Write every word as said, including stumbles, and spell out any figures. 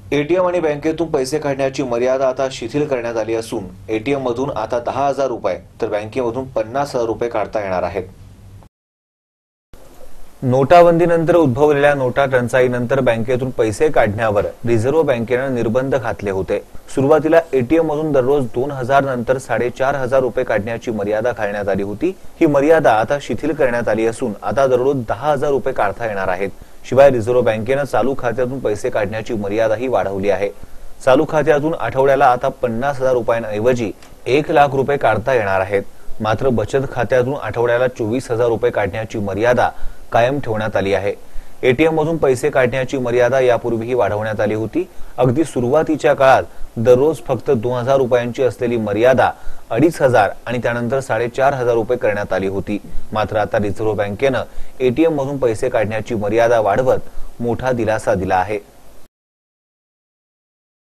ATM आणि बँकेतून पैसे काढण्याची मर्यादा आता शिथिल करण्यात आली असून एटीएम मधून आता दहा हजार रुपये तर बँकेमधून पन्नास हजार रुपये काढता येणार आहेत। नोटाबंदीनंतर उद्भवलेल्या नोटा टंचाईनंतर बँकेतून पैसे काढण्यावर रिझर्व्ह बँकेनं निर्बंध घातले होते। सुरुवातीला एटीएम मधून दररोज दोन हजार नंतर साडेचार हजार रुपये काढण्याची मर्यादा घालण्यात आली होती। ही मर्यादा आता शिथिल करण्यात आली असून आता दररोज दहा हजार रुपये काढता येणार आहेत। शिवाय रिझर्व्ह बँकेनं चालू खात्यातून पैसे काढण्याची मर्यादाही वाढवली आहे। चालू खात्यातून आठवड्याला आता पन्नास हजार रुपयांऐवजी एक लाख रुपये काढता येणार आहेत। मात्र बचत खात्यातून आठवड्याला चोवीस हजार रुपये काढण्याची मर्यादा कायम ठेवण्यात आली आहे। एटीएम मधून पैसे काढण्याची मर्यादा यापूर्वीही वाढवण्यात आली होती। अगदी सुरुवातीच्या काळात दररोज फक्त दोन हजार रुपयांची असलेली मर्यादा अडीच हजार आणि त्यानंतर साडेचार हजार रुपये करण्यात आली होती। मात्र आता रिझर्व्ह बँकेनं एटीएम मधून पैसे काढण्याची मर्यादा वाढवत मोठा दिलासा दिला आहे।